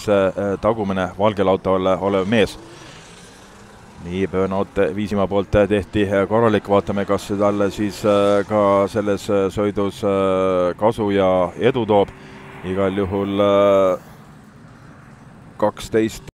tagumine valgel autol olev mees. Nii burnout Viisimaa poolt tehti korralik, vaatame, kas talle siis ka selles sõidus kasu ja edu toob. Igal juhul 12